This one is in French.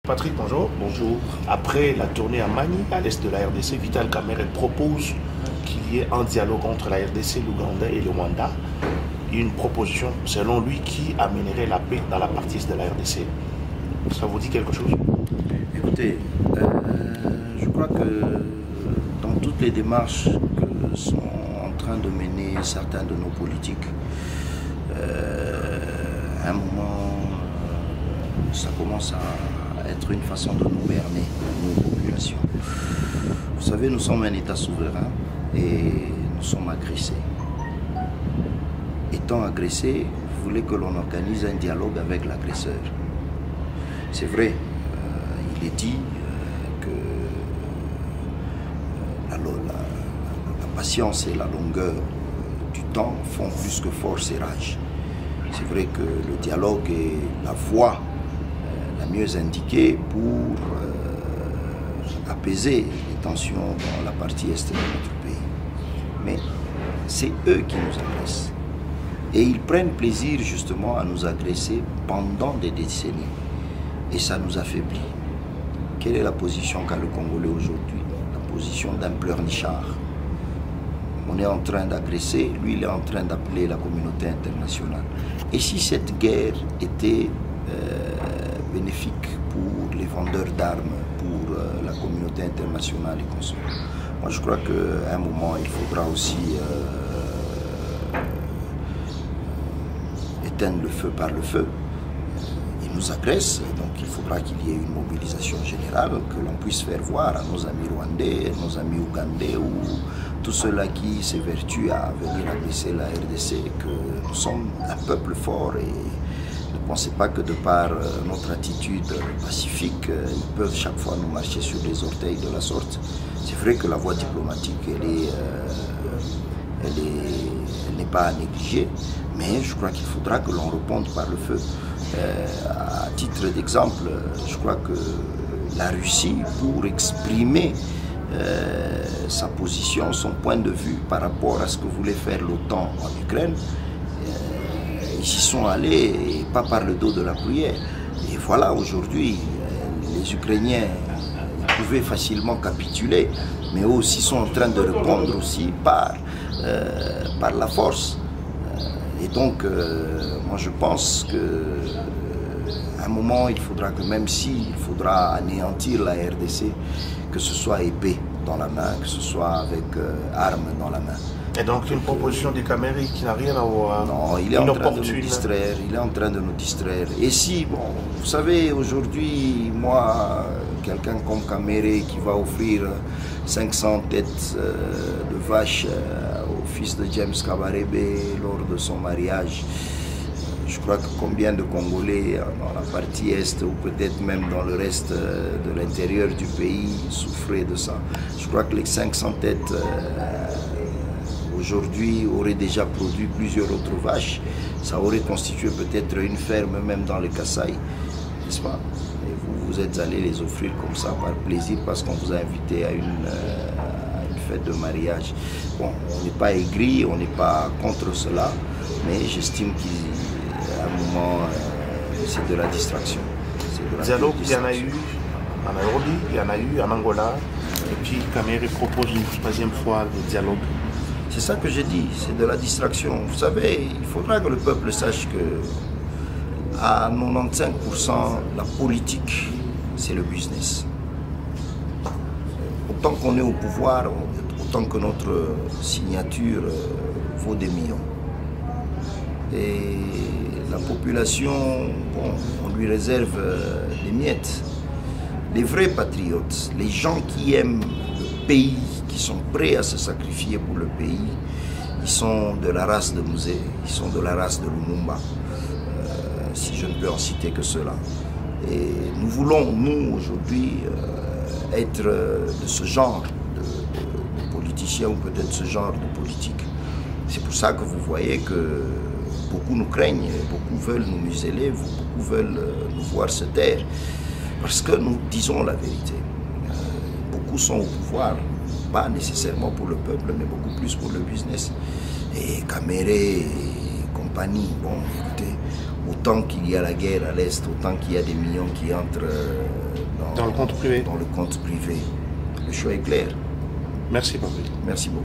Patrick, bonjour. Bonjour. Après la tournée à Mani, à l'est de la RDC, Vital Kamerhe propose qu'il y ait un dialogue entre la RDC, l'Ouganda et le Rwanda. Une proposition, selon lui, qui amènerait la paix dans la partie est de la RDC. Ça vous dit quelque chose? Écoutez, je crois que dans toutes les démarches que sont en train de mener certains de nos politiques, à un moment, ça commence à être une façon de nous berner, nos populations. Vous savez, nous sommes un État souverain et nous sommes agressés. Étant agressés, vous voulez que l'on organise un dialogue avec l'agresseur. C'est vrai, il est dit que la patience et la longueur du temps font plus que force et rage. C'est vrai que le dialogue est la voie la mieux indiquée pour apaiser les tensions dans la partie est de notre pays. Mais c'est eux qui nous agressent. Et ils prennent plaisir justement à nous agresser pendant des décennies. Et ça nous affaiblit. Quelle est la position qu'a le Congolais aujourd'hui? La position d'un pleurnichard. On est en train d'agresser, lui il est en train d'appeler la communauté internationale. Et si cette guerre était bénéfique pour les vendeurs d'armes, pour la communauté internationale et consorts? Moi je crois qu'à un moment il faudra aussi éteindre le feu par le feu. Ils nous agressent, donc il faudra qu'il y ait une mobilisation générale, que l'on puisse faire voir à nos amis rwandais, à nos amis ougandais ou tous ceux-là qui s'évertuent à venir agresser la RDC, que nous sommes un peuple fort et ne pensez pas que de par notre attitude pacifique, ils peuvent chaque fois nous marcher sur les orteils de la sorte. C'est vrai que la voie diplomatique, elle n'est pas à négliger, mais je crois qu'il faudra que l'on réponde par le feu. À titre d'exemple, je crois que la Russie, pour exprimer sa position, son point de vue par rapport à ce que voulait faire l'OTAN en Ukraine, ils y sont allés, et pas par le dos de la cuillère. Et voilà, aujourd'hui, les Ukrainiens pouvaient facilement capituler, mais eux aussi sont en train de répondre aussi par la force. Et donc, moi je pense qu'à un moment, il faudra que même s'il faudra anéantir la RDC, que ce soit épée dans la main, que ce soit avec armes dans la main. Et donc une proposition du Kamerhe qui n'a rien à voir. Non, il est en train de nous distraire, il est en train de nous distraire. Et si, bon, vous savez, aujourd'hui, moi, quelqu'un comme Kamerhe qui va offrir 500 têtes de vaches au fils de James Kabarebe lors de son mariage, je crois que combien de Congolais dans la partie est ou peut-être même dans le reste de l'intérieur du pays souffraient de ça. Je crois que les 500 têtes aujourd'hui auraient déjà produit plusieurs autres vaches. Ça aurait constitué peut-être une ferme même dans le Kasaï, n'est-ce pas? Et vous êtes allés les offrir comme ça par plaisir parce qu'on vous a invité à une fête de mariage. Bon, on n'est pas aigri, on n'est pas contre cela, mais j'estime qu'à un moment, c'est de la distraction. Dialogue, il y en a eu en Nairobi, il y en a eu en Angola, et puis Kamerhe propose une troisième fois le dialogue. C'est ça que j'ai dit, c'est de la distraction. Vous savez, il faudra que le peuple sache que à 95%, la politique, c'est le business. Autant qu'on est au pouvoir, autant que notre signature vaut des millions. Et la population, bon, on lui réserve des miettes. Les vrais patriotes, les gens qui aiment le pays, qui sont prêts à se sacrifier pour le pays, ils sont de la race de Musée, ils sont de la race de Lumumba, si je ne peux en citer que cela. Et nous voulons, nous, aujourd'hui, être de ce genre de politiciens ou peut-être ce genre de politique. C'est pour ça que vous voyez que beaucoup nous craignent, beaucoup veulent nous museler, beaucoup veulent nous voir se taire, parce que nous disons la vérité. Beaucoup sont au pouvoir, pas nécessairement pour le peuple, mais beaucoup plus pour le business. Et Kamerhe et compagnie, bon, écoutez, autant qu'il y a la guerre à l'Est, autant qu'il y a des millions qui entrent compte privé. Dans le compte privé. Le choix est clair. Merci, Pape. Merci beaucoup.